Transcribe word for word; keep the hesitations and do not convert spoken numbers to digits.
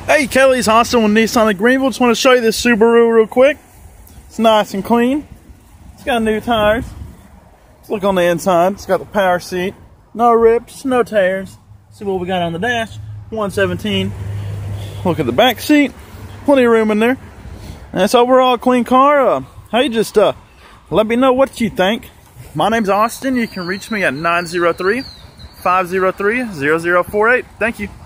Hey, Kelly's Austin with Nissan of Greenville. Just want to show you this Subaru real quick. It's nice and clean. It's got new tires. Let's look on the inside. It's got the power seat. No rips, no tears. See what we got on the dash. one seventeen. Look at the back seat. Plenty of room in there. And it's overall a clean car. Uh, hey, just uh, let me know what you think. My name's Austin. You can reach me at nine zero three, five zero three, zero zero four eight. Thank you.